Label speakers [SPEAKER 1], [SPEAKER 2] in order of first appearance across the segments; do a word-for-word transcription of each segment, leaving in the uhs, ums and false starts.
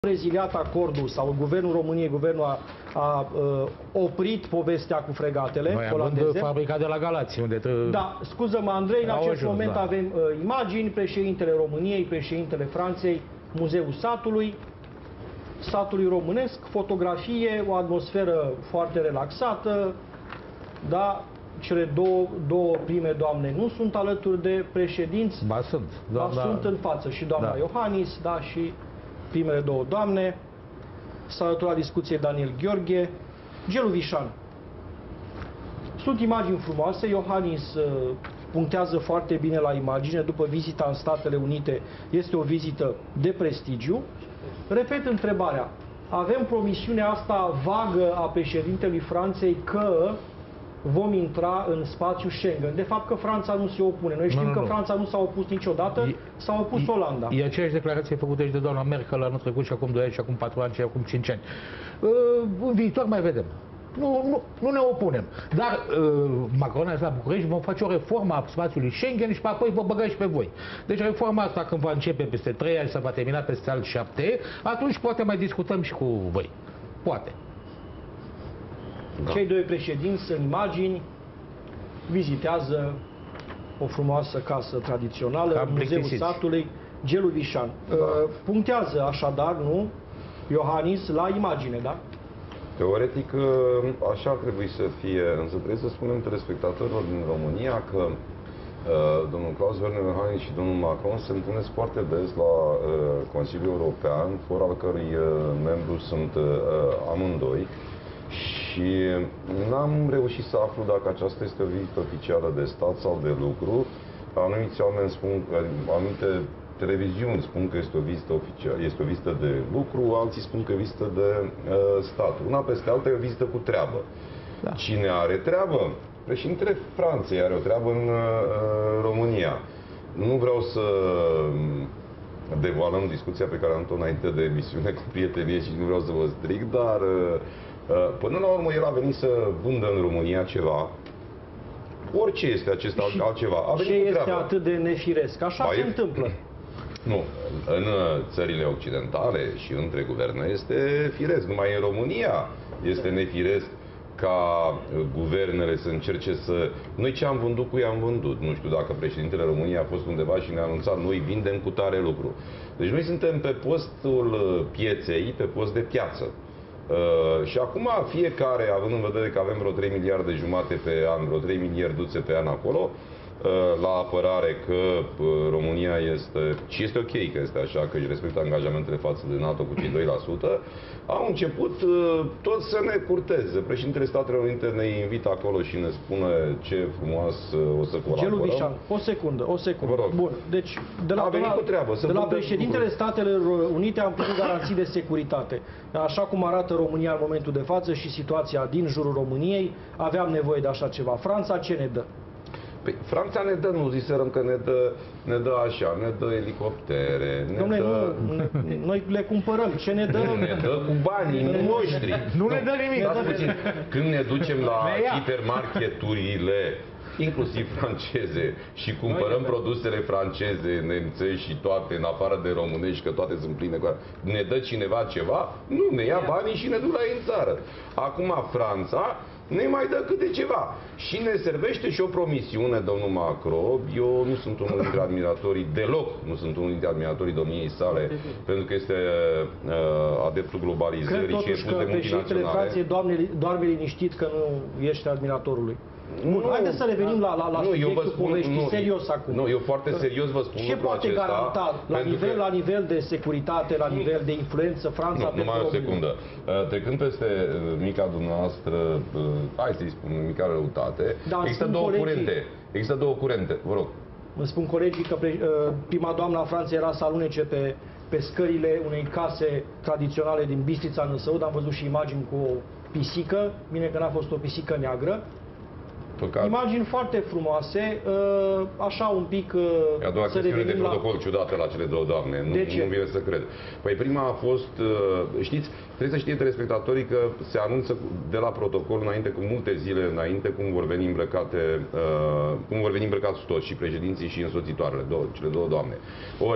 [SPEAKER 1] reziliat acordul sau guvernul României, guvernul a, a, a oprit povestea cu fregatele
[SPEAKER 2] Noi
[SPEAKER 1] olandeze.
[SPEAKER 2] având fabrica de la Galați, unde te...
[SPEAKER 1] Da, scuză-mă, Andrei, în acest
[SPEAKER 2] ajuns,
[SPEAKER 1] moment
[SPEAKER 2] da.
[SPEAKER 1] avem uh, imagini, președintele României, președintele Franței, Muzeul Satului, satului românesc, fotografie, o atmosferă foarte relaxată, da, cele două, două prime doamne nu sunt alături de președinți,
[SPEAKER 2] ba sunt,
[SPEAKER 1] doamna... ba sunt în față și doamna da. Iohannis, da, și primele două doamne. S-a alăturat discuției Daniel Gheorghe, Gelu Vișan. Sunt imagini frumoase, Iohannis uh, punctează foarte bine la imagine, după vizita în Statele Unite, este o vizită de prestigiu. Repet întrebarea, avem promisiunea asta vagă a președintelui Franței că vom intra în spațiul Schengen. De fapt că Franța nu se opune. Noi știm nu, nu, că nu. Franța nu s-a opus niciodată, s-a opus
[SPEAKER 2] e,
[SPEAKER 1] Olanda.
[SPEAKER 2] E aceeași declarație făcută și de doamna Merkel anul trecut și acum doi ani și acum patru ani și acum cinci ani. În viitor mai vedem. Nu, nu, nu ne opunem. Dar uh, Macron a zis la București, vom face o reformă a spațiului Schengen și pe apoi vă băgăm și pe voi. Deci reforma asta când va începe peste trei ani, se va termina peste alți șapte, atunci poate mai discutăm și cu voi. Poate.
[SPEAKER 1] Da. Cei doi președinți în imagini vizitează o frumoasă casă tradițională, Muzeul Satului, Gelu Vișan. Da. Punctează așadar, nu, Iohannis, la imagine, da?
[SPEAKER 3] Teoretic, așa ar trebui să fie, însă trebuie să spunem telespectatorilor din România că uh, domnul Klaus Werner Iohannis și domnul Macron se întâlnesc foarte des la uh, Consiliul European, for al cărui uh, membru sunt uh, amândoi, și n-am reușit să aflu dacă aceasta este o vizită oficială de stat sau de lucru. Anumiți oameni spun, anumite televiziuni spun că este o vizită oficială, este o vizită de lucru, alții spun că e o vizită de uh, stat. Una peste alta e o vizită cu treabă. Da. Cine are treabă? Președintele Franței are o treabă în uh, România. Nu vreau să devoalăm discuția pe care am tot înainte de emisiune cu prietenie și nu vreau să vă stric, dar uh, până la urmă el a venit să vândă în România ceva. Orice este acest altceva. A venit
[SPEAKER 1] ce
[SPEAKER 3] cu
[SPEAKER 1] este
[SPEAKER 3] treabă.
[SPEAKER 1] atât de nefiresc? Așa ba, se e... întâmplă.
[SPEAKER 3] Nu. În țările occidentale și între guverne este firesc. Numai în România este nefiresc ca guvernele să încerce să... Noi ce am vândut, cu i-am vândut. Nu știu dacă președintele României a fost undeva și ne-a anunțat noi vindem cu tare lucru. Deci noi suntem pe postul pieței, pe post de piață. Uh, și acum fiecare, având în vedere că avem vreo trei miliarde jumate pe an, vreo trei miliarduțe pe an acolo, la apărare că România este, și este ok că este așa, că își respectă angajamentele față de NATO cu cei doi la sută, au început tot să ne curteze. Președintele Statelor Unite ne invită acolo și ne spune ce frumos o să colaborăm.
[SPEAKER 1] Gelu Vișan, o secundă, o secundă. Bun, deci de la,
[SPEAKER 3] de la, cu treabă,
[SPEAKER 1] de la președintele Statelor Unite am primit garanții de securitate. Așa cum arată România în momentul de față și situația din jurul României, aveam nevoie de așa ceva. Franța ce ne dă?
[SPEAKER 3] Păi, Franța ne dă, nu ziserăm că ne dă, ne dă așa, ne dă elicoptere, ne
[SPEAKER 1] Dom'le,
[SPEAKER 3] dă...
[SPEAKER 1] nu, noi le cumpărăm, ce ne dă?
[SPEAKER 3] Ne dă cu banii noștri.
[SPEAKER 2] Nu ne dă nimic.
[SPEAKER 3] Când ne ducem la hipermarketurile, inclusiv franceze, și cumpărăm produsele franceze, nemțești și toate, în afară de românești, că toate sunt pline cu... Ne dă cineva ceva? Nu, ne ia banii și ne duc la ei în țară. Acum Franța ne mai dă câte ceva. Și ne servește și o promisiune, domnul Macron. Eu nu sunt unul dintre admiratorii, deloc nu sunt unul dintre admiratorii domniei sale, pentru că este uh, adeptul globalizării și e pus de multinaționale.
[SPEAKER 1] Franței, doamne, doarme liniștit că nu ești admiratorul lui. Bun, haideți să revenim la, la, la
[SPEAKER 3] nu,
[SPEAKER 1] subiectul
[SPEAKER 3] spun,
[SPEAKER 1] poveștii,
[SPEAKER 3] nu,
[SPEAKER 1] serios acum.
[SPEAKER 3] Nu, eu foarte serios vă spun
[SPEAKER 1] ce poate
[SPEAKER 3] acesta,
[SPEAKER 1] garanta la nivel,
[SPEAKER 3] că...
[SPEAKER 1] la nivel de securitate, la nivel de influență, Franța?
[SPEAKER 3] Nu, numai o secundă. Trecând peste mica dumneavoastră, hai să-i spun, mica răutate, da, există două colegii, curente. Există două curente, vă rog.
[SPEAKER 1] Îmi spun colegii că pre, prima doamnă a Franței era să alunece pe, pe scările unei case tradiționale din Bistrița în Năsăud. Am văzut și imagini cu o pisică, bine că n-a fost o pisică neagră. Păcat. Imagini foarte frumoase, așa un pic
[SPEAKER 3] e a doua
[SPEAKER 1] să
[SPEAKER 3] chestiune de protocol
[SPEAKER 1] la...
[SPEAKER 3] ciudată la cele două doamne, nu, nu vine să cred. Păi prima a fost, știți, trebuie să știe telespectatorii că se anunță de la protocol înainte, cu multe zile înainte, cum vor veni îmbrăcate, cum vor veni îmbrăcați toți, și președinții și însoțitoarele, două, cele două doamne. Ori,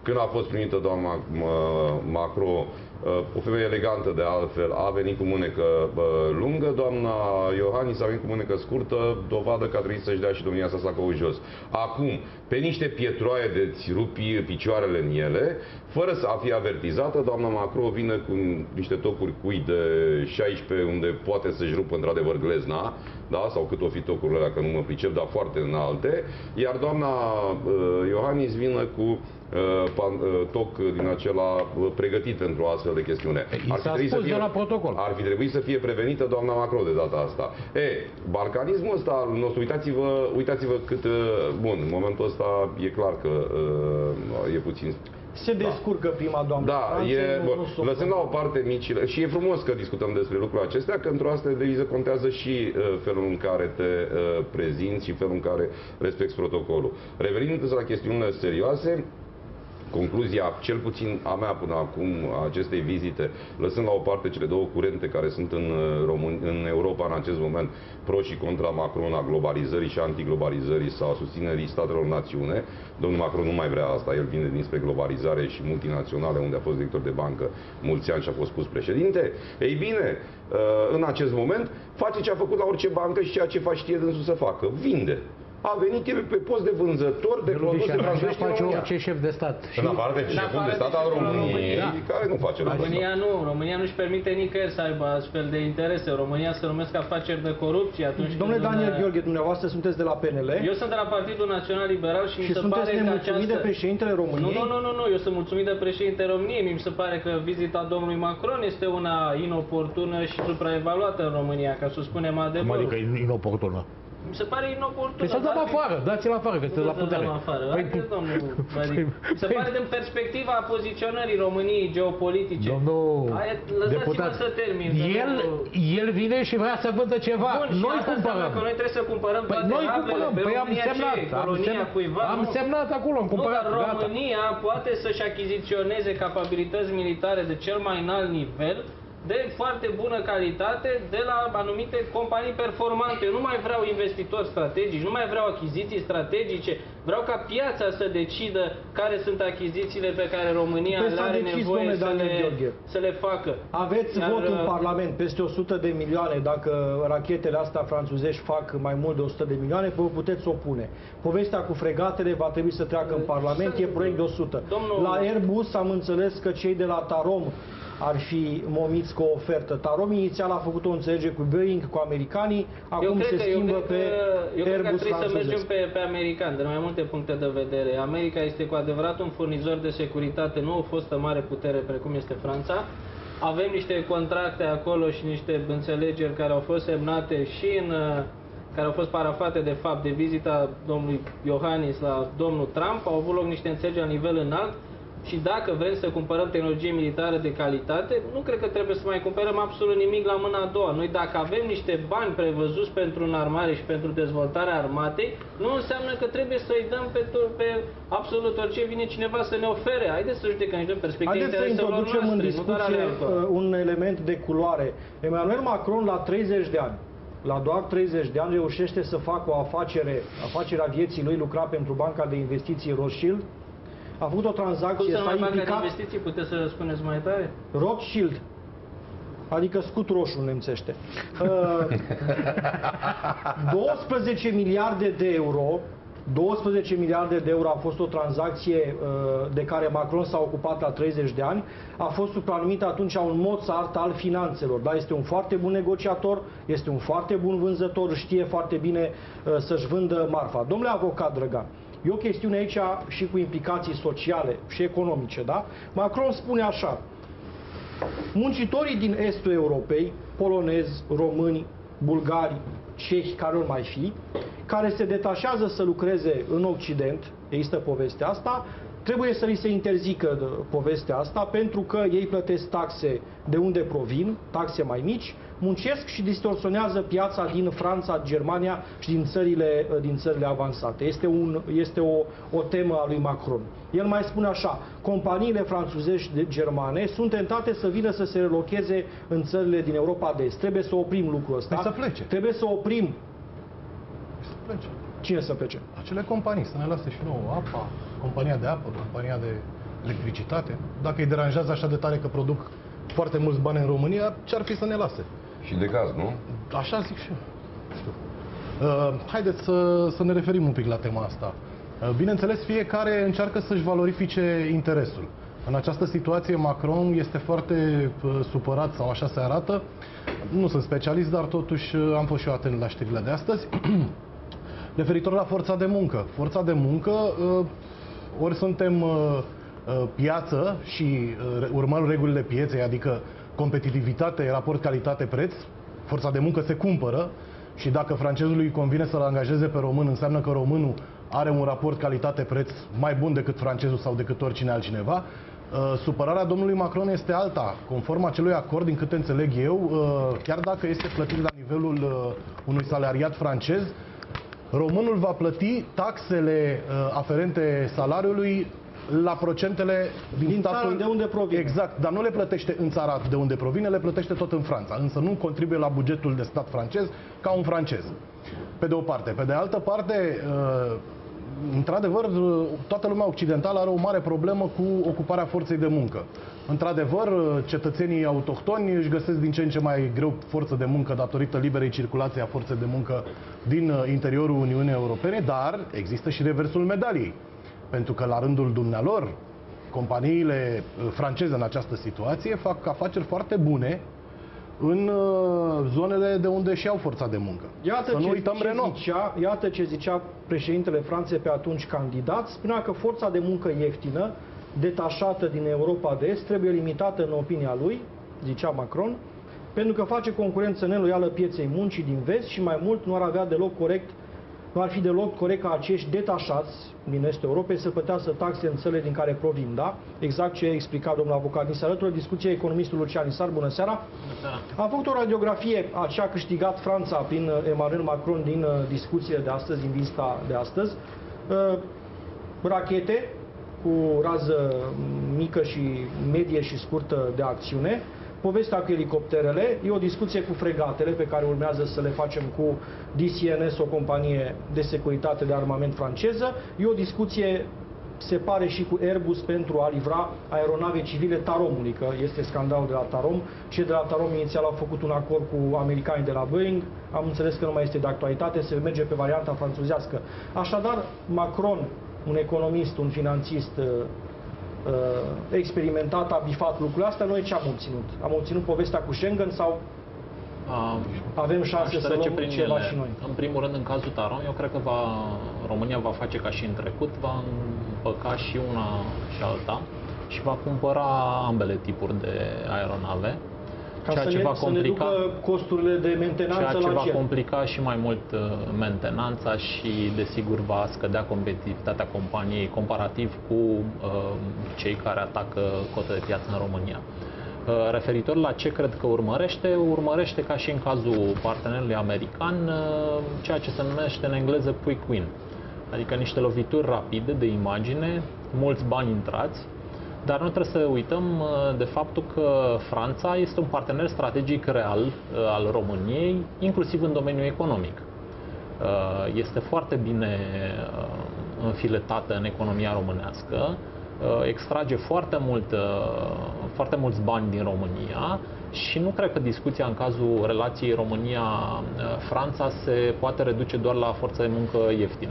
[SPEAKER 3] când a fost primită doamna Macron, o femeie elegantă de altfel, a venit cu mânecă lungă, doamna Iohannis a venit cu mânecă scurtă, dovadă că a trebuit să-și dea și domnia sa sacou jos. Acum, pe niște pietroaie de-ți rupi picioarele în ele, fără să a fi avertizată, doamna Macron vine cu niște tocuri cui de șaisprezece, unde poate să-și rupă într-adevăr glezna, da? Sau cât o fi tocurile alea, că nu mă pricep, dar foarte înalte, iar doamna uh, Iohannis vine cu uh, pan, uh, toc din acela uh, pregătit pentru o astfel de chestiune.
[SPEAKER 2] Ar fi, trebuit să fie, la protocol.
[SPEAKER 3] ar fi trebuit să fie prevenită doamna Macron de data asta. E, balcanismul ăsta al nostru, uitați-vă, uitați-vă cât, uh, bun, în momentul ăsta e clar că uh, e puțin...
[SPEAKER 1] Se descurcă prima doamnă.
[SPEAKER 3] Da, e, bun, lăsând la o parte micile, și e frumos că discutăm despre lucrurile acestea, că într-o astfel de viză contează și uh, felul în care te uh, prezinți și felul în care respecti protocolul. Revenind la chestiunile serioase, concluzia, cel puțin a mea până acum, a acestei vizite, lăsând la o parte cele două curente care sunt în, Român, în Europa în acest moment, pro și contra Macron, a globalizării și antiglobalizării sau a susținerii statelor națiune. Domnul Macron nu mai vrea asta, el vine dinspre globalizare și multinaționale, unde a fost director de bancă mulți ani și a fost pus președinte. Ei bine, în acest moment, face ce a făcut la orice bancă și ceea ce face știe dânsul să facă, vinde. A venit el pe post de vânzător de produse franțuzești în România.
[SPEAKER 2] Ce șef de stat.
[SPEAKER 3] În afară de șeful de stat al României, da. Care nu face lucrul
[SPEAKER 4] România nu, România nu-și permite nicăieri să aibă astfel de interese. România se numesc afaceri de corupție atunci.
[SPEAKER 1] Domnule Daniel
[SPEAKER 4] când...
[SPEAKER 1] Gheorghe, dumneavoastră sunteți de la P N L.
[SPEAKER 4] Eu sunt de la Partidul Național Liberal și,
[SPEAKER 1] și
[SPEAKER 4] mi se pare că această...
[SPEAKER 1] de președintele României?
[SPEAKER 4] Nu, nu, nu, nu, eu sunt mulțumit de președintele României. Mi se pare că vizita domnului Macron este una inoportună și supraevaluată în România, ca să spunem adevărul.
[SPEAKER 2] Cum adică inoportună?
[SPEAKER 4] Mi se pare inoportun.
[SPEAKER 2] Păi să-l dăm afară, dați-l afară, că este la putere.
[SPEAKER 4] Păi, se pare din perspectiva poziționării României geopolitice.
[SPEAKER 2] Domnul deputat,
[SPEAKER 4] să termin.
[SPEAKER 2] El, el vine și vrea să vândă ceva.
[SPEAKER 4] Bun,
[SPEAKER 2] noi cumpărăm.
[SPEAKER 4] Că noi trebuie să cumpărăm
[SPEAKER 2] păi
[SPEAKER 4] toate
[SPEAKER 2] noi
[SPEAKER 4] apele.
[SPEAKER 2] Păi am semnat. Am semnat,
[SPEAKER 4] cuiva,
[SPEAKER 2] am
[SPEAKER 4] nu?
[SPEAKER 2] semnat acolo, am cumpărat.
[SPEAKER 4] Nu, dar România
[SPEAKER 2] gata.
[SPEAKER 4] poate să-și achiziționeze capabilități militare de cel mai înalt nivel, de foarte bună calitate, de la anumite companii performante. Eu nu mai vreau investitori strategici, nu mai vreau achiziții strategice, vreau ca piața să decidă care sunt achizițiile pe care România le are decis, nevoie să le, să le facă.
[SPEAKER 1] Aveți
[SPEAKER 4] Iar,
[SPEAKER 1] vot în Parlament, peste o sută de milioane, dacă rachetele astea franțuzești fac mai mult de o sută de milioane, vă puteți opune. Povestea cu fregatele va trebui să treacă în Parlament, e proiect de o sută.
[SPEAKER 4] Domnul...
[SPEAKER 1] La Airbus am înțeles că cei de la Tarom ar fi momiți cu o ofertă. Tarom inițial a făcut o înțelegere cu Boeing, cu americanii, acum se
[SPEAKER 4] că,
[SPEAKER 1] schimbă
[SPEAKER 4] eu
[SPEAKER 1] pe
[SPEAKER 4] eu
[SPEAKER 1] Airbus
[SPEAKER 4] cred că trebuie să mergem pe, pe american, de mai multe puncte de vedere. America este cu adevărat un furnizor de securitate, nu o fostă mare putere precum este Franța. Avem niște contracte acolo și niște înțelegeri care au fost semnate și în care au fost parafate de fapt de vizita domnului Iohannis la domnul Trump. Au avut loc niște înțelegeri la nivel înalt. Și dacă vrem să cumpărăm tehnologie militară de calitate, nu cred că trebuie să mai cumpărăm absolut nimic la mâna a doua. Noi dacă avem niște bani prevăzuți pentru înarmare și pentru dezvoltarea armatei, nu înseamnă că trebuie să-i dăm pe, pe absolut orice vine cineva să ne ofere. Haideți să judecăm și din perspectiva intereselor noastre.
[SPEAKER 1] Haideți să introducem în discuție un element de culoare. Emmanuel Macron la treizeci de ani, la doar treizeci de ani, reușește să facă o afacere, afacerea vieții lui, lucra pentru banca de investiții Rothschild. A făcut o tranzacție, s-a implicat...
[SPEAKER 4] investiții, puteți să spuneți mai tare?
[SPEAKER 1] Rothschild, adică scut roșu în nemțește. douăsprezece miliarde de euro, douăsprezece miliarde de euro a fost o tranzacție de care Macron s-a ocupat la treizeci de ani, a fost supranumit atunci un Mozart al finanțelor. Da, este un foarte bun negociator, este un foarte bun vânzător, știe foarte bine să-și vândă marfa. Domnule avocat Drăgan, e o chestiune aici și cu implicații sociale și economice, da? Macron spune așa: muncitorii din estul Europei, polonezi, români, bulgari, cehi, care nu mai fi, care se detașează să lucreze în Occident, există povestea asta, trebuie să li se interzică povestea asta pentru că ei plătesc taxe de unde provin, taxe mai mici, muncesc și distorsionează piața din Franța, Germania și din țările, din țările avansate. Este, un, este o, o temă a lui Macron. El mai spune așa: companiile franțuzești germane sunt tentate să vină să se relocheze în țările din Europa de Est. Trebuie să oprim lucrul ăsta.
[SPEAKER 5] Să plece.
[SPEAKER 1] Trebuie să oprim.
[SPEAKER 5] Să plece.
[SPEAKER 1] Cine să plece?
[SPEAKER 5] Acele companii, să ne lase și nouă apa, compania de apă, compania de electricitate. Dacă îi deranjează așa de tare că produc foarte mulți bani în România, ce-ar fi să ne lase?
[SPEAKER 3] Și de gaz, nu?
[SPEAKER 5] Așa zic și eu. Uh, haideți să, să ne referim un pic la tema asta. Uh, bineînțeles, fiecare încearcă să-și valorifice interesul. În această situație, Macron este foarte uh, supărat, sau așa se arată. Nu sunt specialist, dar totuși uh, am fost și eu atent la știrile de astăzi. Referitor la forța de muncă. Forța de muncă, uh, ori suntem uh, uh, piață și uh, urmăm regulile pieței, adică competitivitate, raport calitate-preț, forța de muncă se cumpără și dacă francezului îi convine să-l angajeze pe român, înseamnă că românul are un raport calitate-preț mai bun decât francezul sau decât oricine altcineva. Uh, supărarea domnului Macron este alta. Conform acelui acord, din câte înțeleg eu, uh, chiar dacă este plătit la nivelul uh, unui salariat francez, românul va plăti taxele uh, aferente salariului la procentele din,
[SPEAKER 1] din
[SPEAKER 5] statul
[SPEAKER 1] de unde provine.
[SPEAKER 5] Exact, dar nu le plătește în țara de unde provine, le plătește tot în Franța, însă nu contribuie la bugetul de stat francez ca un francez. Pe de o parte. Pe de altă parte, într-adevăr, toată lumea occidentală are o mare problemă cu ocuparea forței de muncă. Într-adevăr, cetățenii autohtoni își găsesc din ce în ce mai greu forță de muncă datorită liberei circulații a forței de muncă din interiorul Uniunii Europene, dar există și reversul medaliei. Pentru că la rândul dumnealor, companiile franceze în această situație fac afaceri foarte bune în zonele de unde și au forța de muncă.
[SPEAKER 1] Iată
[SPEAKER 5] Să nu
[SPEAKER 1] ce,
[SPEAKER 5] uităm
[SPEAKER 1] ce
[SPEAKER 5] Renault.
[SPEAKER 1] Zicea, iată ce zicea președintele Franței pe atunci candidat. Spunea că forța de muncă ieftină, detașată din Europa de Est, trebuie limitată în opinia lui, zicea Macron, pentru că face concurență neloială pieței muncii din vest și mai mult nu ar avea deloc corect Nu ar fi deloc corect ca acești detașați din Estul Europei să plătească taxe în țările din care provin, da? Exact ce a explicat domnul avocat. Ni se alătură discuția economistul Lucian Isar. Bună seara!
[SPEAKER 4] Bună seara!
[SPEAKER 1] Am făcut o radiografie a ce a câștigat Franța prin Emmanuel Macron din discuțiile de astăzi, din vizita de astăzi. Uh, rachete cu rază mică și medie și scurtă de acțiune, povestea cu elicopterele, e o discuție cu fregatele pe care urmează să le facem cu D C N S, o companie de securitate de armament franceză, e o discuție, se pare, și cu Airbus pentru a livra aeronave civile Taromului, că este scandalul de la Tarom. Cei de la Tarom inițial au făcut un acord cu americanii de la Boeing, am înțeles că nu mai este de actualitate, se merge pe varianta franțuzească. Așadar, Macron, un economist, un finanțist experimentat, a bifat lucrurile astea. Noi ce am obținut? Am obținut povestea cu Schengen sau
[SPEAKER 6] A,
[SPEAKER 1] avem șanse să luăm
[SPEAKER 6] prin
[SPEAKER 1] ceva
[SPEAKER 6] ele.
[SPEAKER 1] și noi?
[SPEAKER 6] În primul rând, în cazul Tarom, eu cred că va, România va face ca și în trecut, va împăca și una și alta și va cumpăra ambele tipuri de aeronave.
[SPEAKER 1] Ca
[SPEAKER 6] ceea
[SPEAKER 1] să
[SPEAKER 6] ce
[SPEAKER 1] ne,
[SPEAKER 6] va
[SPEAKER 1] să
[SPEAKER 6] complica,
[SPEAKER 1] ne ducă costurile de mentenanță
[SPEAKER 6] ceea ce
[SPEAKER 1] la
[SPEAKER 6] va
[SPEAKER 1] cer.
[SPEAKER 6] complica și mai mult uh, mentenanța și, desigur, va scădea competitivitatea companiei comparativ cu uh, cei care atacă cotă de piață în România. Uh, referitor la ce cred că urmărește, urmărește, ca și în cazul partenerului american, uh, ceea ce se numește în engleză quick win, adică niște lovituri rapide de imagine, mulți bani intrați. Dar nu trebuie să uităm de faptul că Franța este un partener strategic real al României, inclusiv în domeniul economic. Este foarte bine înfiletată în economia românească, extrage foarte, mult, foarte mulți bani din România și nu cred că discuția în cazul relației România-Franța se poate reduce doar la forță de muncă ieftină.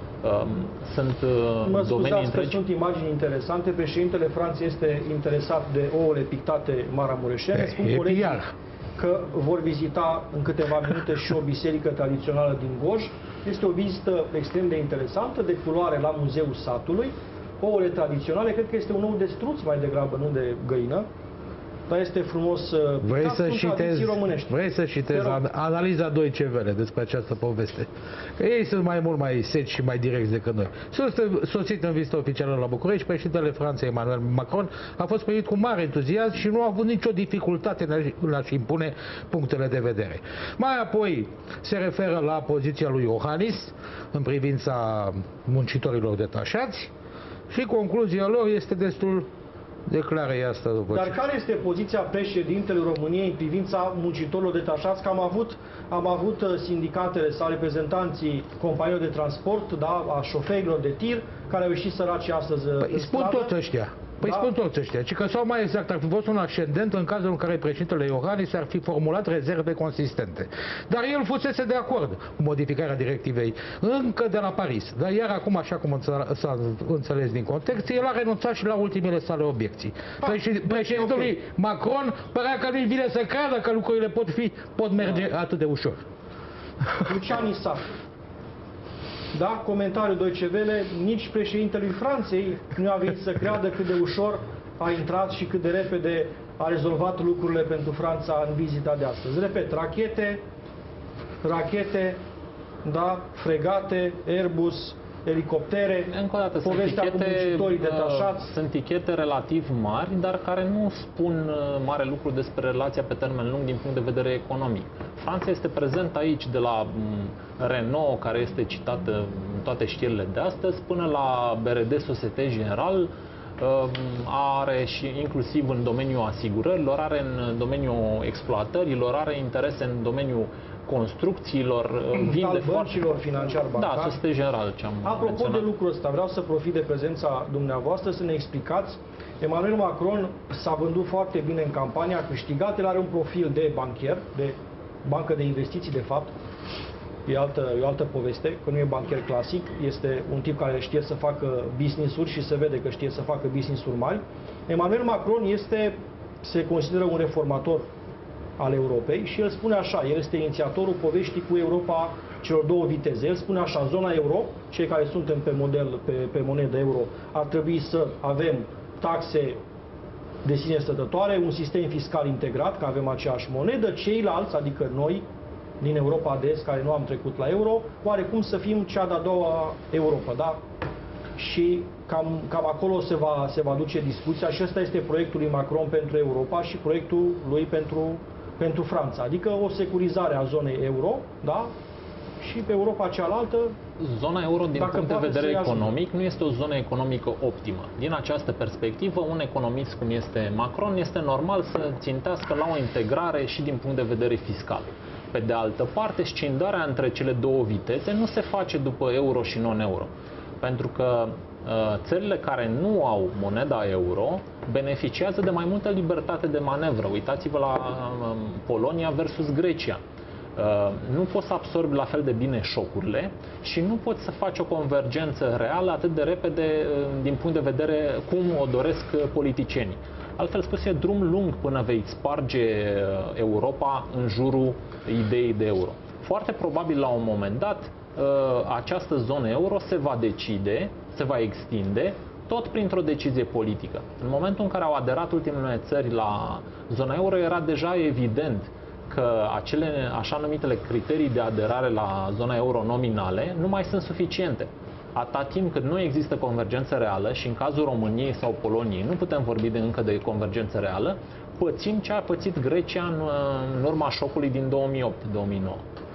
[SPEAKER 6] Sunt
[SPEAKER 1] mă
[SPEAKER 6] domenii
[SPEAKER 1] întregi.
[SPEAKER 6] întregi.
[SPEAKER 1] Sunt imagini interesante. Președintele Franței este interesat de ouăle pictate maramureșene. Spun colegii că vor vizita în câteva minute și o biserică tradițională din Goj. Este o vizită extrem de interesantă, de culoare la Muzeul Satului. Ouăle tradiționale, cred că este un ou de struț mai degrabă, nu de găină. Dar este frumos.
[SPEAKER 2] Vrei să citezi,
[SPEAKER 1] românești.
[SPEAKER 2] vrei să citezi analiza doi C V L despre această poveste. Că ei sunt mai mult mai seci și mai direcți decât noi. Sunt sosit în vizită oficială la București, președintele Franței Emmanuel Macron a fost primit cu mare entuziasm și nu a avut nicio dificultate în a-și impune punctele de vedere. Mai apoi se referă la poziția lui Iohannis în privința muncitorilor detașați și concluzia lor este destul de clară asta după
[SPEAKER 1] Dar
[SPEAKER 2] ce.
[SPEAKER 1] care este poziția președintelui României în privința muncitorilor detașați? Că am avut, am avut sindicatele sau reprezentanții companiilor de transport, da, a șoferilor de tir, care au ieșit săraci astăzi
[SPEAKER 2] Păi,
[SPEAKER 1] în
[SPEAKER 2] spun
[SPEAKER 1] stradă.
[SPEAKER 2] tot ăștia. Păi
[SPEAKER 1] Da?
[SPEAKER 2] spun toți ăștia, ci că sau mai exact ar fi fost un ascendent în cazul în care președintele Iohannis ar fi formulat rezerve consistente. Dar el fusese de acord cu modificarea directivei încă de la Paris. Dar iar acum, așa cum s-a înțeles din context, el a renunțat și la ultimele sale obiecții. Președ- Președintelui okay. Macron părea că nu-i vine să creadă că lucrurile pot fi, pot merge atât de ușor.
[SPEAKER 1] Lucian Isac. Da, comentariul Deutsche Welle, nici președintelui Franței nu a venit să creadă cât de ușor a intrat și cât de repede a rezolvat lucrurile pentru Franța în vizita de astăzi. Repet, rachete, rachete, da, fregate, Airbus, elicoptere,
[SPEAKER 6] Încă o dată, sunt
[SPEAKER 1] povestea cu
[SPEAKER 6] tichete,
[SPEAKER 1] muncitorii detașați.
[SPEAKER 6] sunt tichete relativ mari, dar care nu spun mare lucru despre relația pe termen lung din punct de vedere economic. Franța este prezent aici de la Renault, care este citată în toate știrile de astăzi, până la B R D Societe Generale, are și inclusiv în domeniul asigurărilor, are în domeniul exploatărilor, are interese în domeniul construcțiilor, vinde
[SPEAKER 1] băncilor financiar-bancare.
[SPEAKER 6] Da, Societe Generale ce am
[SPEAKER 1] Apropo
[SPEAKER 6] menționat.
[SPEAKER 1] de lucrul ăsta, vreau să profit de prezența dumneavoastră să ne explicați. Emmanuel Macron s-a vândut foarte bine în campania, a câștigat, el are un profil de banchier, de bancă de investiții, de fapt. E altă, e o altă poveste, că nu e banchier clasic, este un tip care știe să facă business-uri și se vede că știe să facă business-uri mari. Emmanuel Macron este, se consideră un reformator al Europei și el spune așa, el este inițiatorul poveștii cu Europa celor două viteze. El spune așa, zona euro, cei care suntem pe model, pe, pe monedă euro, ar trebui să avem taxe de sine stătătoare, un sistem fiscal integrat, că avem aceeași monedă, ceilalți, adică noi, din Europa de Est, care nu am trecut la euro, oarecum să fim cea de-a doua Europa, da? Și cam, cam acolo se va, se va duce discuția și ăsta este proiectul lui Macron pentru Europa și proiectul lui pentru, pentru Franța, adică o securizare a zonei euro, da? Și pe Europa cealaltă,
[SPEAKER 6] Zona euro, din
[SPEAKER 1] dacă
[SPEAKER 6] punct de
[SPEAKER 1] poate
[SPEAKER 6] vedere
[SPEAKER 1] să-i ajute.
[SPEAKER 6] economic, nu este o zonă economică optimă. Din această perspectivă, un economist cum este Macron este normal să țintească la o integrare și din punct de vedere fiscal. Pe de altă parte, scindarea între cele două viteze nu se face după euro și non-euro. Pentru că uh, țările care nu au moneda euro beneficiază de mai multă libertate de manevră. Uitați-vă la uh, Polonia versus Grecia. Uh, nu poți să absorbi la fel de bine șocurile și nu poți să faci o convergență reală atât de repede uh, din punct de vedere cum o doresc uh, politicienii. Altfel spus, e drum lung până vei sparge uh, Europa în jurul ideii de euro. Foarte probabil la un moment dat uh, această zonă euro se va decide, se va extinde tot printr-o decizie politică. În momentul în care au aderat ultimele țări la zona euro, era deja evident că acele așa numitele criterii de aderare la zona euro nominale nu mai sunt suficiente. Atâta timp cât nu există convergență reală și în cazul României sau Poloniei nu putem vorbi de încă de convergență reală, pățim ce a pățit Grecia în, în urma șocului din două mii opt două mii nouă.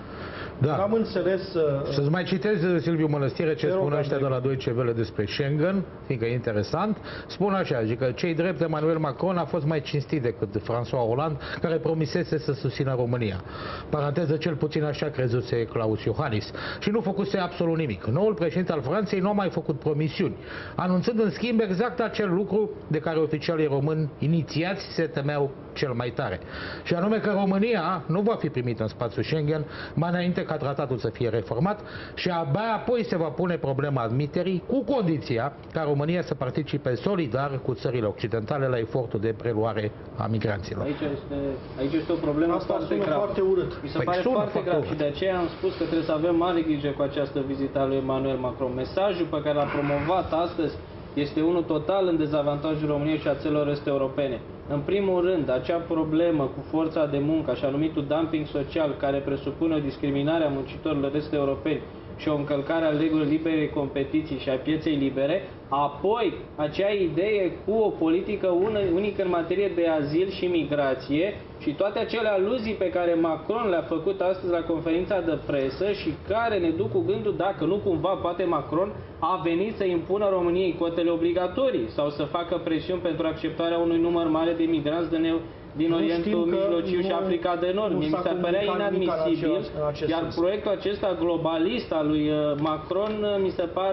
[SPEAKER 2] Da.
[SPEAKER 1] am înțeles...
[SPEAKER 2] Să-ți mai citez, Silviu Mănăstire, ce
[SPEAKER 1] Te rog,
[SPEAKER 2] spun ăștia de
[SPEAKER 1] Andrei.
[SPEAKER 2] la Deutsche Welle despre Schengen, fiindcă e interesant. Spun așa, zic că cei drept, Emmanuel Macron a fost mai cinstit decât François Hollande, care promisese să susțină România. Paranteză, cel puțin așa crezuse Claus Iohannis. Și nu făcuse absolut nimic. Noul președinte al Franței nu a mai făcut promisiuni, anunțând în schimb exact acel lucru de care oficialii români inițiați se temeau cel mai tare. Și anume că România nu va fi primită în spațiul Schengen mai înainte ca tratatul să fie reformat și abia apoi se va pune problema admiterii, cu condiția ca România să participe solidar cu țările occidentale la efortul de preluare a migranților.
[SPEAKER 4] Aici este, aici este o problemă
[SPEAKER 1] Asta
[SPEAKER 4] foarte
[SPEAKER 1] sună
[SPEAKER 4] gravă.
[SPEAKER 1] foarte urât.
[SPEAKER 4] Mi se
[SPEAKER 2] Păi
[SPEAKER 4] pare
[SPEAKER 2] sună
[SPEAKER 4] foarte
[SPEAKER 2] foarte
[SPEAKER 4] grav
[SPEAKER 2] urât.
[SPEAKER 4] și de aceea am spus că trebuie să avem mare grijă cu această vizită a lui Emmanuel Macron. Mesajul pe care l-a promovat astăzi este unul total în dezavantajul României și a țărilor este europene. În primul rând, acea problemă cu forța de muncă, așa numitul dumping social, care presupune o discriminare a muncitorilor este europeni și o încălcare a regulilor liberei competiții și a pieței libere, apoi acea idee cu o politică unică în materie de azil și migrație și toate acele aluzii pe care Macron le-a făcut astăzi la conferința de presă și care ne duc cu gândul dacă nu cumva poate Macron a venit să impună României cotele obligatorii sau să facă presiuni pentru acceptarea unui număr mare de migranți de ne din
[SPEAKER 1] Nu
[SPEAKER 4] Orientul
[SPEAKER 1] știm că
[SPEAKER 4] Mijlociu și
[SPEAKER 1] nu-
[SPEAKER 4] Africa de Nord.
[SPEAKER 1] nu
[SPEAKER 4] Mie mi
[SPEAKER 1] s-a
[SPEAKER 4] se părea
[SPEAKER 1] comunicat nimic în
[SPEAKER 4] inadmisibil,
[SPEAKER 1] acest- în acest
[SPEAKER 4] iar
[SPEAKER 1] sens.
[SPEAKER 4] proiectul acesta globalist al lui uh, Macron uh, mi se pare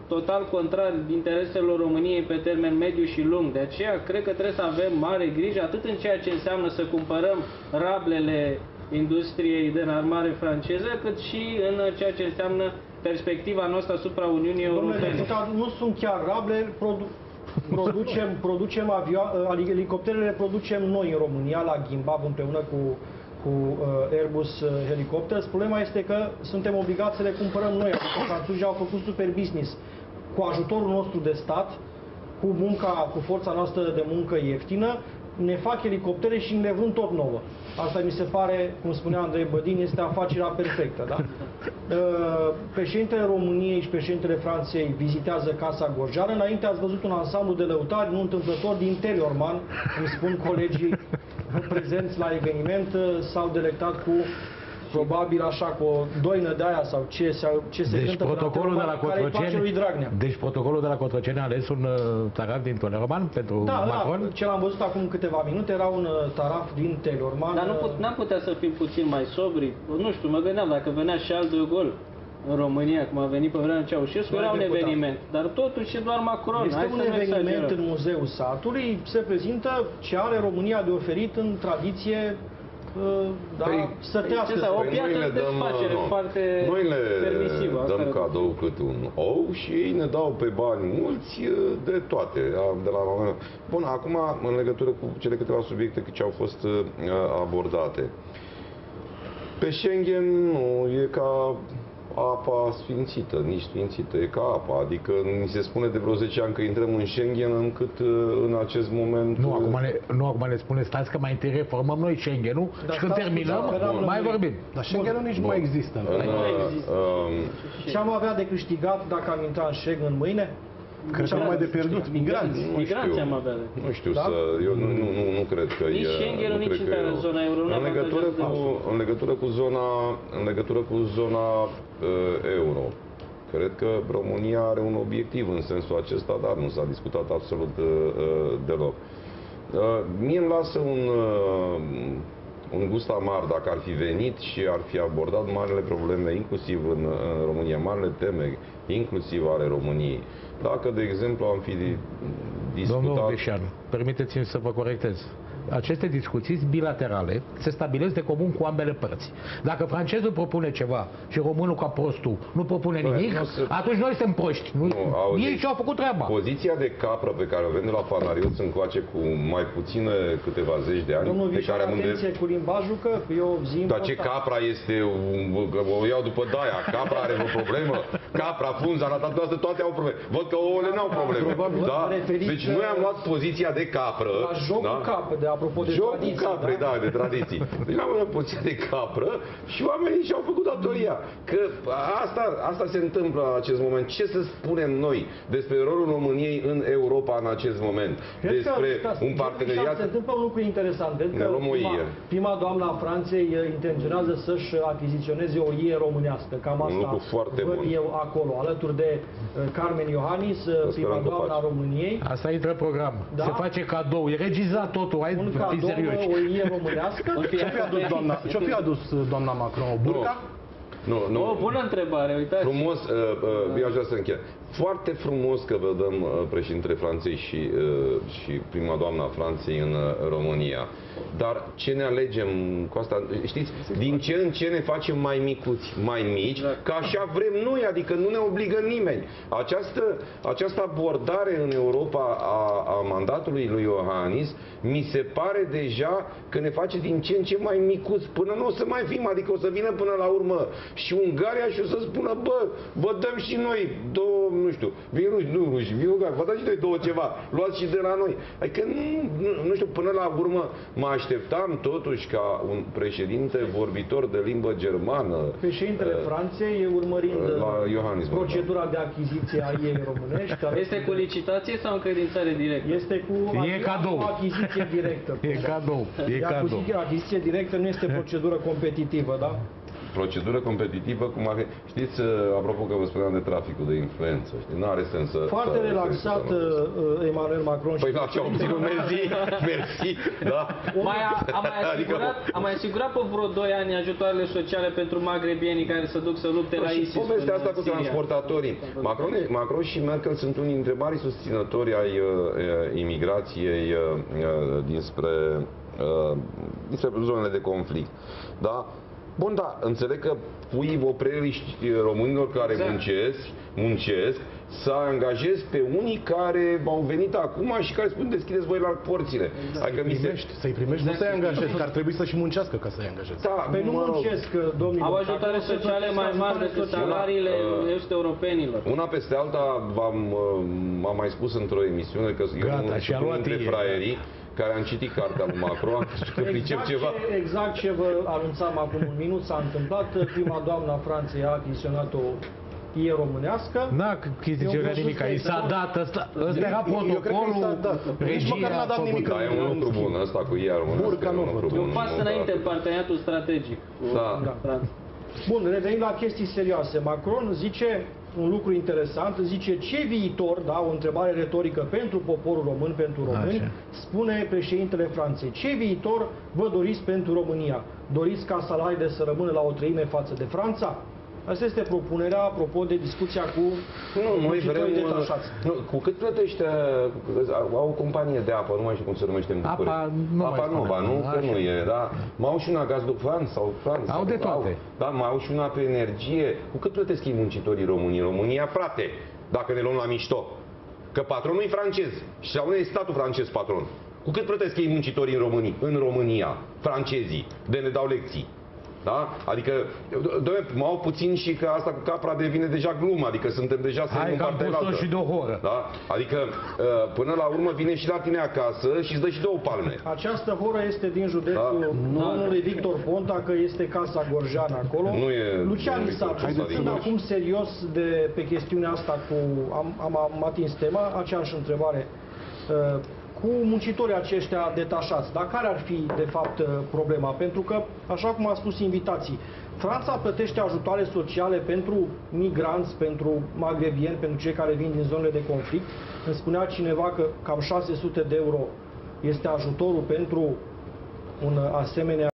[SPEAKER 4] total contrar intereselor României pe termen mediu și lung. De aceea cred că trebuie să avem mare grijă atât în ceea ce înseamnă să cumpărăm rablele industriei de înarmare franceză, cât și în ceea ce înseamnă perspectiva noastră asupra Uniunii
[SPEAKER 1] Domnule
[SPEAKER 4] Europene.
[SPEAKER 1] deputat, nu sunt chiar rable, produ producem, producem avioane, elicopterele producem noi în România, la Gimbav, împreună cu, cu uh, Airbus uh, Helicopters. Problema este că suntem obligați să le cumpărăm noi, adică francezii au făcut super business cu ajutorul nostru de stat, cu munca, cu forța noastră de muncă ieftină, ne fac elicoptere și ne vând tot nouă. Asta mi se pare, cum spunea Andrei Bădin, este afacerea perfectă. Da? Președintele României și președintele Franței vizitează Casa Gorgeană. Înainte ați văzut un ansamblu de lăutari, nu întâmplător, din Teleorman, îmi spun colegii prezenți la eveniment, s-au delectat cu probabil așa cu o doină de aia sau ce, sau ce se
[SPEAKER 2] deci
[SPEAKER 1] cântă
[SPEAKER 2] protocolul de la Cotroceni,
[SPEAKER 1] Dragnea.
[SPEAKER 2] Deci protocolul de la Cotroceni a ales un uh, taraf din Teleorman pentru
[SPEAKER 1] da,
[SPEAKER 2] Macron?
[SPEAKER 1] Da, ce l-am văzut acum câteva minute era un uh, taraf din Teleorman.
[SPEAKER 4] Dar nu put, n-am putea să fim puțin mai sobri? Nu știu, mă gândeam dacă venea Charles de Gaulle în România, cum a venit pe vremea Ceaușescu, era un
[SPEAKER 1] deputat.
[SPEAKER 4] eveniment. Dar totuși e doar Macron.
[SPEAKER 1] Este
[SPEAKER 4] Hai
[SPEAKER 1] un
[SPEAKER 4] să nu
[SPEAKER 1] eveniment
[SPEAKER 4] exagerăm.
[SPEAKER 1] în Muzeul Satului, se prezintă ce are România de oferit în tradiție uh, da,
[SPEAKER 3] Păi,
[SPEAKER 1] sătească.
[SPEAKER 4] Păi, o
[SPEAKER 3] Păi
[SPEAKER 4] piață
[SPEAKER 3] noi le
[SPEAKER 4] de
[SPEAKER 3] dăm,
[SPEAKER 4] desfacere
[SPEAKER 3] nu,
[SPEAKER 4] foarte
[SPEAKER 3] noi le
[SPEAKER 4] permisivă. Asta
[SPEAKER 3] dăm
[SPEAKER 4] e.
[SPEAKER 3] cadou cât un ou și ei ne dau pe bani mulți de toate. De la moment. Bun, acum în legătură cu cele câteva subiecte ce au fost abordate. Pe Schengen nu e ca apa sfințită, nici sfințită, e ca apa. Adică ni se spune de vreo zece ani că intrăm în Schengen, încât în acest moment...
[SPEAKER 2] Nu, acum ne, nu, acum ne spune, stați că mai întâi reformăm noi Schengen-ul și când terminăm, mai vorbim.
[SPEAKER 5] Dar Schengen nici nu mai există.
[SPEAKER 3] În,
[SPEAKER 4] Nu există.
[SPEAKER 3] um,
[SPEAKER 1] Ce am avea de câștigat dacă am intrat în Schengen mâine?
[SPEAKER 5] Cred că numai de pierdut. Migranți.
[SPEAKER 3] Nu
[SPEAKER 4] Migranți
[SPEAKER 3] știu.
[SPEAKER 4] am avea de.
[SPEAKER 3] Nu știu
[SPEAKER 1] Da?
[SPEAKER 3] să... Eu nu, nu, nu, nu cred că
[SPEAKER 4] Nici
[SPEAKER 3] e...
[SPEAKER 4] Schengen-ul,
[SPEAKER 3] nu
[SPEAKER 4] nici
[SPEAKER 3] cred că
[SPEAKER 4] intrarea
[SPEAKER 3] e
[SPEAKER 4] în zona euro nu
[SPEAKER 3] în legătură cu,
[SPEAKER 4] avantajează
[SPEAKER 3] în legătură cu zona, în legătură cu zona uh, euro. Cred că România are un obiectiv în sensul acesta, dar nu s-a discutat absolut uh, deloc. Uh, mie îmi lasă un, uh, un gust amar dacă ar fi venit și ar fi abordat marile probleme, inclusiv în, în România, marile teme, inclusiv ale României. Dacă, de exemplu, am fi discutat...
[SPEAKER 2] Domnul Beșeanu, permiteți-mi să vă corectez. Aceste discuții bilaterale se stabilesc de comun cu ambele părți. Dacă francezul propune ceva și românul ca prostul nu propune
[SPEAKER 3] Bă,
[SPEAKER 2] nimic,
[SPEAKER 3] nu se...
[SPEAKER 2] atunci noi suntem proști. Nu,
[SPEAKER 3] Nu, auzi,
[SPEAKER 2] ei și-au făcut treaba.
[SPEAKER 3] Poziția de capră pe care o avem de la Panariot încoace cu mai puține câteva zeci de ani,
[SPEAKER 1] Domnul
[SPEAKER 3] pe
[SPEAKER 1] Vișan,
[SPEAKER 3] care am
[SPEAKER 1] atenție cu limbajul, că eu zi
[SPEAKER 3] Dar ce capra este, o iau după Daia, capra are o problemă, capra, funza, natatoasă, toate au probleme. Văd că ouăle n-au probleme.
[SPEAKER 1] Probabil
[SPEAKER 3] Da?
[SPEAKER 1] vă referiți
[SPEAKER 3] Deci noi am luat poziția de capră.
[SPEAKER 1] la jocul
[SPEAKER 3] da?
[SPEAKER 1] cap, de apropo de
[SPEAKER 3] Jocul
[SPEAKER 1] tradiții,
[SPEAKER 3] caprei, da, de tradiții. Deci am luat poziția de capră și oamenii și-au făcut datoria. Că asta, asta se întâmplă în acest moment. Ce să spunem noi despre rolul României în Europa în acest moment?
[SPEAKER 1] Cred
[SPEAKER 3] Despre
[SPEAKER 1] că,
[SPEAKER 3] un parteneriat...
[SPEAKER 1] Se întâmplă un lucru interesant. Cred
[SPEAKER 3] Ne
[SPEAKER 1] că
[SPEAKER 3] luăm o
[SPEAKER 1] prima,
[SPEAKER 3] ie.
[SPEAKER 1] prima doamnă a Franței intenționează să-și achiziționeze o ie românească. Cam
[SPEAKER 3] Un
[SPEAKER 1] asta
[SPEAKER 3] lucru foarte
[SPEAKER 1] văd
[SPEAKER 3] bun.
[SPEAKER 1] eu acolo, alături de uh, Carmen Iohannis, uh, prima
[SPEAKER 3] că
[SPEAKER 1] doamnă a
[SPEAKER 3] faci.
[SPEAKER 1] României.
[SPEAKER 2] Asta intră în program.
[SPEAKER 1] Da?
[SPEAKER 2] Se face cadou. E regizat totul. Hai,
[SPEAKER 1] Un
[SPEAKER 2] fiți
[SPEAKER 1] cadou,
[SPEAKER 2] serioși.
[SPEAKER 1] o ie românească.
[SPEAKER 5] Ce-a fi adus doamna, ce-a fi adus doamna Macron? O burca?
[SPEAKER 3] Nu, nu.
[SPEAKER 4] O bună întrebare, uitați.
[SPEAKER 3] Frumos, uh, uh, eu aș vrea să închei. Foarte frumos că vedem uh, președintele Franței și, uh, și prima doamna Franței în uh, România. Dar ce ne alegem cu asta? Știți, din ce în ce ne facem mai micuți, mai mici, că așa vrem noi, adică nu ne obligă nimeni. Această, această abordare în Europa a, a mandatului lui Iohannis mi se pare deja că ne face din ce în ce mai micuți, până nu o să mai fim, adică o să vină până la urmă și Ungaria și o să spună, bă, vă dăm și noi două, nu știu, vin ruși, nu ruși, vin Ungaria, vă dăm și noi două ceva, luați și de la noi. Adică, nu, nu, nu știu, până la urmă mă așteptam totuși ca un președinte vorbitor de limbă germană.
[SPEAKER 1] Președintele
[SPEAKER 3] uh,
[SPEAKER 1] Franței, urmărind
[SPEAKER 3] la Iohannis,
[SPEAKER 1] procedura de achiziție a ei românești, care
[SPEAKER 4] Este cu licitație sau încredințare directă?
[SPEAKER 1] este cu
[SPEAKER 2] E cadou.
[SPEAKER 1] cu achiziție directă.
[SPEAKER 2] E cadou. E
[SPEAKER 1] Iar
[SPEAKER 2] cadou.
[SPEAKER 1] cu achiziție directă nu este procedură competitivă, da?
[SPEAKER 3] procedură competitivă, cum ar fi... Știți, apropo că vă spuneam de traficul de influență, știi? Nu are sens să...
[SPEAKER 1] Foarte
[SPEAKER 3] să,
[SPEAKER 1] relaxat
[SPEAKER 3] să,
[SPEAKER 1] uh, Emmanuel Macron.
[SPEAKER 3] Păi
[SPEAKER 1] și
[SPEAKER 3] la ce au obținut, mersi, mersi, da?
[SPEAKER 4] Mai a, a, mai asigurat, a mai asigurat pe vreo doi ani ajutoarele sociale pentru magrebienii care se duc să lupte la
[SPEAKER 3] Și
[SPEAKER 4] ISIS.
[SPEAKER 3] povestea asta cu
[SPEAKER 4] Siria.
[SPEAKER 3] transportatorii. Macron, Macron și Merkel sunt unii dintre marii susținători ai uh, imigrației uh, uh, dinspre, uh, dinspre zonele de conflict. Da? Bun, da, înțeleg că pui opreliști românilor care
[SPEAKER 4] Exact.
[SPEAKER 3] muncesc, muncesc, să angajezi pe unii care au venit acum și care spun deschideți voi la porțile.
[SPEAKER 5] Să-i
[SPEAKER 3] Adică mi se...
[SPEAKER 5] primești, să-i primești, nu să-i angajezi, că ar trebui să-și muncească ca să-i angajezi.
[SPEAKER 3] Da,
[SPEAKER 1] Pe nu
[SPEAKER 3] mă rog.
[SPEAKER 1] muncesc, domnilor.
[SPEAKER 4] Au ajutoare
[SPEAKER 1] Dacă o să
[SPEAKER 4] sociale mai
[SPEAKER 1] plătiți
[SPEAKER 4] mari decât
[SPEAKER 1] ajutoare
[SPEAKER 4] salariile
[SPEAKER 3] Uh,
[SPEAKER 4] est-europenilor.
[SPEAKER 3] Una peste alta, v-am uh, am mai spus într-o emisiune că eu
[SPEAKER 2] Gata,
[SPEAKER 3] sunt
[SPEAKER 2] și-a
[SPEAKER 3] unul
[SPEAKER 2] luat
[SPEAKER 3] dintre
[SPEAKER 2] ie.
[SPEAKER 3] fraierii care am citit cartea lui Macron, că pricep
[SPEAKER 1] Exact
[SPEAKER 3] ceva.
[SPEAKER 1] ce, exact ce vă anunțam acum un minut s-a întâmplat. Prima doamnă a Franței a achiziționat o ie românească.
[SPEAKER 2] N-a achiziționat
[SPEAKER 1] Eu
[SPEAKER 2] nimic, i s-a dat, ăsta, ăsta era
[SPEAKER 5] Eu cred că i s-a
[SPEAKER 2] protocolul,
[SPEAKER 5] dat. Nici măcar
[SPEAKER 2] regia
[SPEAKER 5] n-a dat
[SPEAKER 2] a
[SPEAKER 5] nimic.
[SPEAKER 2] făcut.
[SPEAKER 3] Da, e un lucru bun ăsta cu ea românească.
[SPEAKER 5] Burca
[SPEAKER 3] e un
[SPEAKER 5] nu
[SPEAKER 3] lucru
[SPEAKER 5] văd.
[SPEAKER 3] bun.
[SPEAKER 4] Un pas înainte în parteneriatul strategic cu
[SPEAKER 3] Da.
[SPEAKER 1] Da.
[SPEAKER 4] Franța.
[SPEAKER 1] Bun, revenind la chestii serioase. Macron zice un lucru interesant, zice ce viitor, da, o întrebare retorică pentru poporul român, pentru români,
[SPEAKER 2] Așa.
[SPEAKER 1] spune președintele Franței. Ce viitor vă doriți pentru România? Doriți ca salariile să rămână la o treime față de Franța? Asta este propunerea, apropo de discuția cu
[SPEAKER 3] Nu, noi vrem...
[SPEAKER 1] muncitorii detașați.
[SPEAKER 3] Nu, cu cât plătește... Au o companie de apă, nu mai știu cum se numește în București.
[SPEAKER 2] Apa nu mai
[SPEAKER 3] Apa
[SPEAKER 2] spune.
[SPEAKER 3] Nova, nu? Că
[SPEAKER 2] Așa.
[SPEAKER 3] nu e, da? Mai au și una gaz de France sau France.
[SPEAKER 2] Au de toate.
[SPEAKER 3] Da, mai au și una pe energie. Cu cât plătesc ei muncitorii românii? România, frate, dacă ne luăm la mișto. Că patronul e francez. Și sau nu e statul francez patron. Cu cât plătesc ei muncitorii în România? În România, francezii, de ne dau lecții. Da? Adică, doamne, mă au puțin și că asta cu capra devine deja glumă, adică suntem deja să
[SPEAKER 2] Hai
[SPEAKER 3] în
[SPEAKER 2] că am
[SPEAKER 3] partea
[SPEAKER 2] pus-o
[SPEAKER 3] elaltă.
[SPEAKER 2] și de o horă.
[SPEAKER 3] Da? Adică, până la urmă vine și la tine acasă și îți dă și două palme.
[SPEAKER 1] Această horă este din județul
[SPEAKER 3] Da.
[SPEAKER 1] domnului Victor Ponta, că este Casa Gorjean acolo.
[SPEAKER 3] Nu e
[SPEAKER 1] Lucian
[SPEAKER 3] domnul
[SPEAKER 1] Isar,
[SPEAKER 3] Victor Ponta din
[SPEAKER 1] sunt
[SPEAKER 3] Gorj.
[SPEAKER 1] acum serios de, pe chestiunea asta cu, am, am, am atins tema, aceeași întrebare. Uh, cu muncitorii aceștia detașați, dar care ar fi de fapt problema? Pentru că, așa cum a spus invitații, Franța plătește ajutoare sociale pentru migranți, pentru magrebieni, pentru cei care vin din zonele de conflict. Îmi spunea cineva că cam șase sute de euro este ajutorul pentru un asemenea